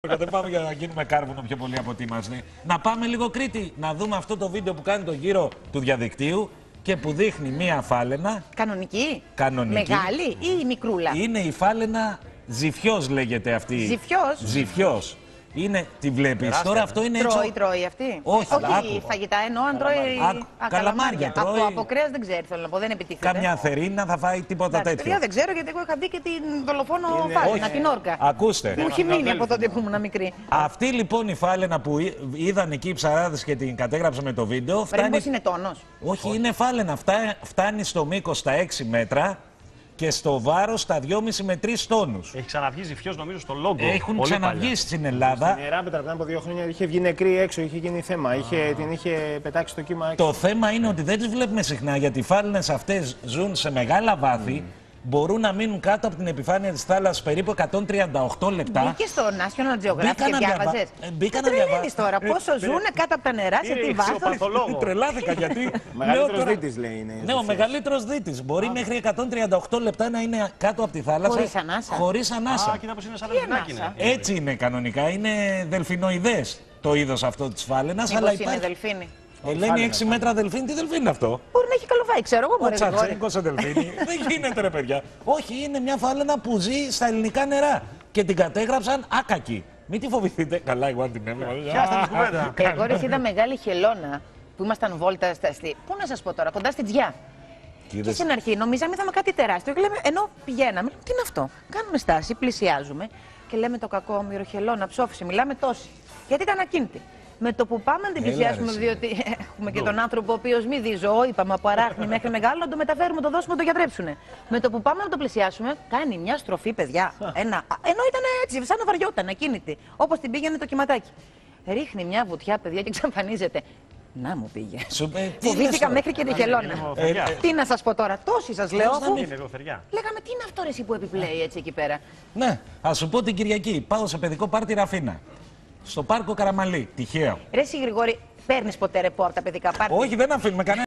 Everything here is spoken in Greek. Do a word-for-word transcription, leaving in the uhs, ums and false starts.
Δεν πάμε για να γίνουμε κάρβουνο πιο πολύ από ό,τι είμαστε. Να πάμε λίγο Κρήτη, να δούμε αυτό το βίντεο που κάνει τον γύρο του διαδικτύου και που δείχνει μία φάλαινα. Κανονική. Κανονική. Μεγάλη ή μικρούλα. Είναι η φάλαινα Ζυφιός λέγεται αυτή. Ζυφιός. Ζυφιός. Είναι, τη βλέπεις. Τώρα αυτό είναι έτσι. Τρώει, τρώει αυτή. Όχι, Όχι φαγητά εννοώ, αν τρώει Άκου, α, καλαμάρια. Τρώει... Από, από κρέας δεν ξέρει, θέλω να πω, δεν επιτίθεται. Κάμια θερίνα θα φάει τίποτα Εντάξει, τέτοιο. παιδιά, δεν ξέρω γιατί εγώ είχα δει και την δολοφόνο Είναι... φάλαινα, την όρκα. Ακούστε. Μου έχει μείνει από τότε που ήμουν μικρή. Αυτή λοιπόν η φάλαινα που είδαν εκεί οι ψαράδες και την κατέγραψε με το βίντεο. Φτάνει... Μήπως είναι τόνος. Όχι, Όχι, είναι φάλαινα. Φτάνει στο μήκος στα έξι μέτρα. Και στο βάρος τα δυόμισι με τρεις τόνους. Έχει ξαναβγεί Ζυφιός νομίζω στο Λόγκο. Έχουν ξαναβγεί στην Ελλάδα. Στην Ιεράπετρα πριν από δύο χρόνια είχε βγει νεκρή έξω, είχε γίνει θέμα. Είχε, την είχε πετάξει το κύμα έξω. Το θέμα είναι ότι δεν τις βλέπουμε συχνά γιατί οι φάλαινες αυτές ζουν σε μεγάλα βάθη. Mm. Μπορούν να μείνουν κάτω από την επιφάνεια της θάλασσας περίπου εκατόν τριάντα οκτώ λεπτά. Μπήκε στο National Geographic και διάβαζες. Μπήκα να διαβάσω. Τώρα πόσο ζουν κάτω από τα νερά, σε τι βάθος. Τρελάθηκα γιατί. Ο μεγαλύτερος δίτης λέει είναι. Ναι, ο μεγαλύτερος δίτης. Μπορεί μέχρι εκατόν τριάντα οκτώ λεπτά να είναι κάτω από τη θάλασσα. Χωρίς ανάσα. Χωρίς ανάσα. Α, κοίτα πως είναι σαν δελφινάκι. Έτσι είναι κανονικά. Είναι δελφινοειδές το είδος αυτό της φάλαινας. Μήπως είναι δελφίνι. Ελένη, έξι μέτρα δελφίνι, τι δελφίνι είναι αυτό? Μπορεί να έχει καλοφάει, ξέρω εγώ. Ο Τσατσένκος σε δελφίνι. Δεν γίνεται, ρε παιδιά. Όχι, είναι μια φάλαινα που ζει στα ελληνικά νερά. Και την κατέγραψαν άκακη. Μην τη φοβηθείτε. Καλά, εγώ αν την έβλεπα. Εγώ ρε είδα μεγάλη χελώνα που ήμασταν βόλτα στα αστή. Πού να σας πω τώρα, κοντά στη Τζιά. Και στην αρχή νομίζαμε είδαμε κάτι τεράστιο. Και λέμε, ενώ πηγαίναμε, τι είναι αυτό? Κάνουμε στάση, πλησιάζουμε και λέμε το κακό όμοιρο χελώνα, ψόφισε. Μιλάμε τόση. Γιατί ήταν ακίνητη. Με το που πάμε να την πλησιάσουμε, διότι έχουμε και τον άνθρωπο ο οποίος μη δει ζώο, είπαμε από αράχνη μέχρι μεγάλο, να το μεταφέρουμε, το δώσουμε, το γιατρέψουνε. Με το που πάμε να το πλησιάσουμε, κάνει μια στροφή, παιδιά. Ένα... Ενώ ήταν έτσι, σαν να βαριόταν, ακίνητη. Όπως την πήγαινε το κυματάκι. Ρίχνει μια βουτιά, παιδιά, και εξαφανίζεται. Να μου πήγε. Φοβήθηκα μέχρι και τη χελώνα. Ε, ε, τι να σας πω τώρα, τόσοι σας λέω. Αφού... Λέγαμε τι είναι αυτό εσύ που επιπλέει έτσι εκεί πέρα. Ναι, ας σου πω την Κυριακή. Πάω σε παιδικό πάρτι Ραφίνα. Στο πάρκο Καραμαλή. Τυχαίο. Ρε εσύ Γρηγόρη, παίρνεις ποτέ ρεπόρ τα παιδικά πάρτι? Όχι, δεν αφήνουμε κανένα.